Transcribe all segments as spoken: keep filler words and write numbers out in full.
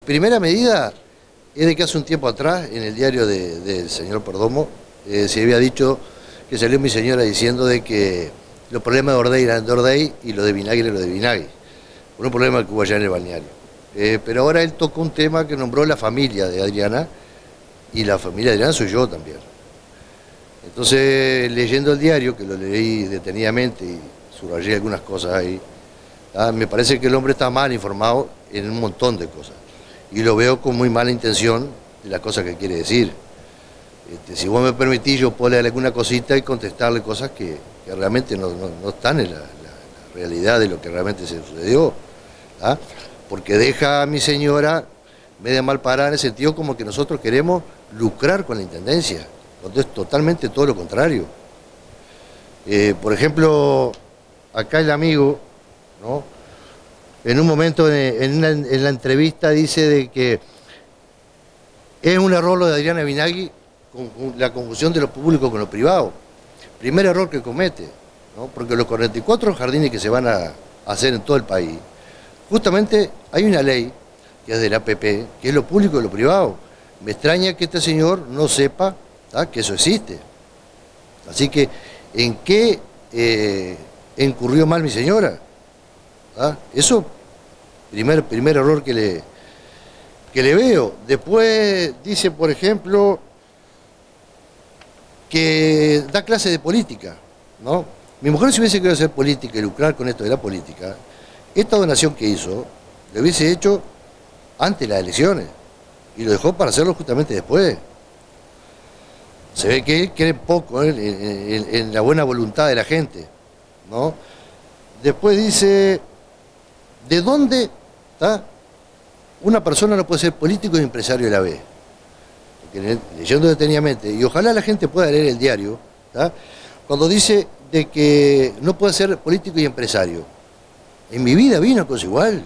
Primera medida es de que hace un tiempo atrás, en el diario del de, de señor Perdomo, eh, se había dicho que salió mi señora diciendo de que los problemas de Ordey eran de Ordey y lo de Vinagre lo de Vinagre, por un problema que hubo allá en el balneario. Eh, pero ahora él tocó un tema que nombró la familia de Adriana, y la familia de Adriana soy yo también. Entonces, leyendo el diario, que lo leí detenidamente y subrayé algunas cosas ahí, ah, me parece que el hombre está mal informado en un montón de cosas. Y lo veo con muy mala intención de las cosas que quiere decir. Este, si vos me permitís, yo puedo leerle alguna cosita y contestarle cosas que, que realmente no, no, no están en la, la, la realidad de lo que realmente se sucedió. ¿Ah? Porque deja a mi señora media mal parada en el sentido como que nosotros queremos lucrar con la intendencia, cuando es totalmente todo lo contrario. Eh, por ejemplo, acá el amigo, ¿no? En un momento en, una, en la entrevista dice de que es un error lo de Adriana Vinagre, con, con la confusión de lo público con lo privado. Primer error que comete, ¿no? Porque los cuarenta y cuatro jardines que se van a hacer en todo el país, justamente hay una ley que es del A P P, que es lo público y lo privado. Me extraña que este señor no sepa, ¿tá?, que eso existe. Así que, ¿en qué eh, incurrió mal mi señora? ¿Ah? Eso, primer, primer error que le, que le veo. Después dice, por ejemplo, que da clase de política, ¿no? Mi mujer, si hubiese querido hacer política y lucrar con esto de la política, esta donación que hizo, lo hubiese hecho antes de las elecciones, y lo dejó para hacerlo justamente después. Se ve que él cree poco, ¿eh?, en, en, en la buena voluntad de la gente, ¿no? Después dice, ¿de dónde está una persona no puede ser político y empresario a la vez? Porque leyendo detenidamente, y ojalá la gente pueda leer el diario, ¿tá?, cuando dice de que no puede ser político y empresario. En mi vida vi una cosa igual.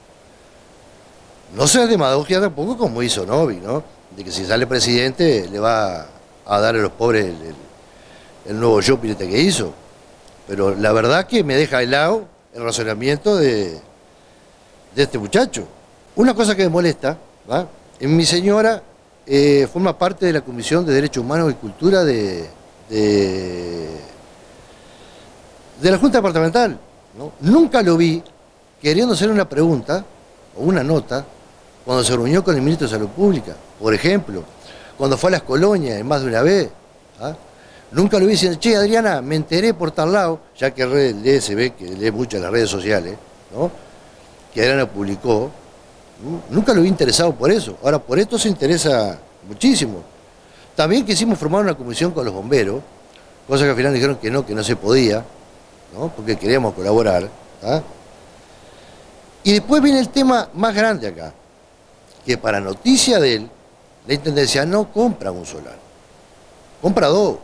No sea demagogia tampoco como hizo Novi, ¿no? De que si sale presidente le va a dar a los pobres el, el, el nuevo shopping este que hizo. Pero la verdad que me deja helado el razonamiento de, de este muchacho. Una cosa que me molesta, ¿va? En mi señora eh, forma parte de la Comisión de Derechos Humanos y Cultura de, de, de la Junta Departamental, ¿no? Nunca lo vi queriendo hacer una pregunta o una nota cuando se reunió con el ministro de Salud Pública, por ejemplo, cuando fue a las colonias más de una vez. ¿Ah? Nunca lo vi diciendo, che, Adriana, me enteré por tal lado, ya que lee, se ve que lee mucho en las redes sociales, ¿no?, que Adriana publicó. Nunca lo vi interesado por eso. Ahora, por esto se interesa muchísimo. También quisimos formar una comisión con los bomberos, cosa que al final dijeron que no, que no se podía, ¿no?, porque queríamos colaborar. ¿Ah? Y después viene el tema más grande acá, que para noticia de él, la intendencia no compra un solar, compra dos.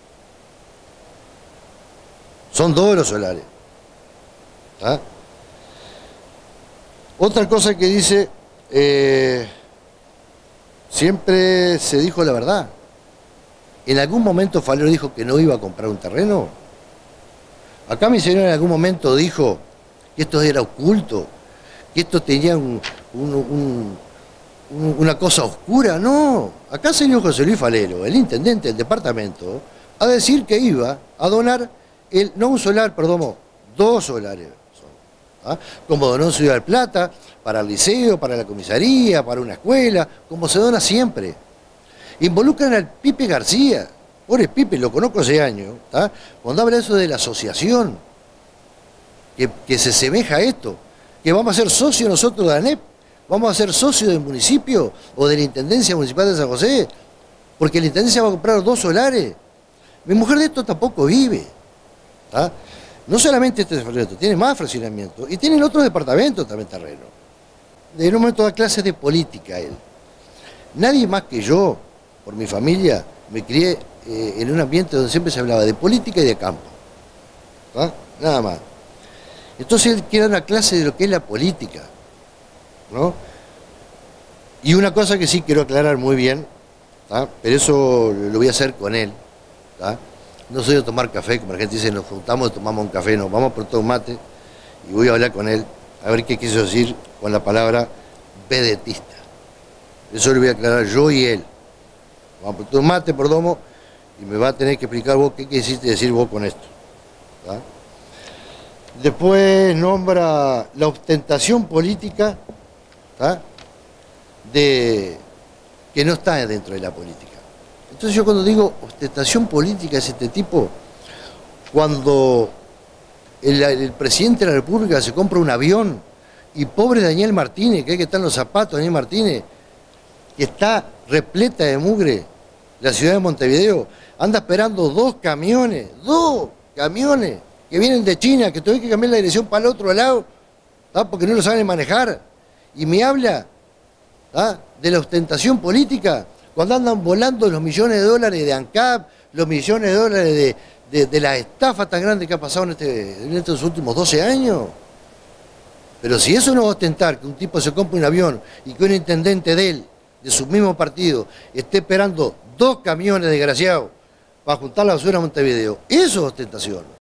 Son dos los solares. ¿Ah? Otra cosa que dice, eh, siempre se dijo la verdad. ¿En algún momento Falero dijo que no iba a comprar un terreno? Acá mi señor en algún momento dijo que esto era oculto, que esto tenía un, un, un, un, una cosa oscura. No, acá salió José Luis Falero, el intendente del departamento, a decir que iba a donar, el, no un solar, perdón, dos solares. ¿Ah? Como donó en Ciudad del Plata, para el liceo, para la comisaría, para una escuela, como se dona siempre. Involucran al Pipe García, pobre Pipe, lo conozco hace años, ¿tá?, cuando habla eso de la asociación, que, que se semeja a esto, que vamos a ser socios nosotros de ANEP, vamos a ser socios del municipio o de la Intendencia Municipal de San José, porque la Intendencia va a comprar dos solares. Mi mujer de esto tampoco vive, ¿tá? No solamente este fraccionamiento, tiene más fraccionamiento y tienen otros departamentos también terreno. En un momento da clases de política él. Nadie más que yo, por mi familia, me crié eh, en un ambiente donde siempre se hablaba de política y de campo. ¿Ah? Nada más. Entonces él quiere dar una clase de lo que es la política, ¿no? Y una cosa que sí quiero aclarar muy bien, ¿tá?, pero eso lo voy a hacer con él, ¿tá? No soy de tomar café, como la gente dice, nos juntamos y tomamos un café, nos vamos por todo un mate y voy a hablar con él a ver qué quiso decir con la palabra vedetista. Eso lo voy a aclarar yo y él. Vamos a un mate, por domo, y me va a tener que explicar vos qué quisiste decir vos con esto. ¿Tá? Después nombra la ostentación política, ¿tá? De que no está dentro de la política. Entonces yo cuando digo ostentación política es este tipo, cuando el, el presidente de la República se compra un avión y pobre Daniel Martínez, que es que está en los zapatos de Daniel Martínez, que está repleta de mugre, la ciudad de Montevideo, anda esperando dos camiones, dos camiones que vienen de China, que tuvieron que cambiar la dirección para el otro lado, ¿tá? Porque no lo saben manejar, y me habla, ¿tá? De la ostentación política, cuando andan volando los millones de dólares de ANCAP, los millones de dólares de, de, de la estafa tan grande que ha pasado en, este, en estos últimos doce años. Pero si eso no es ostentar, que un tipo se compre un avión y que un intendente de él, de su mismo partido, esté esperando dos camiones desgraciados para juntar la basura a Montevideo, eso es ostentación.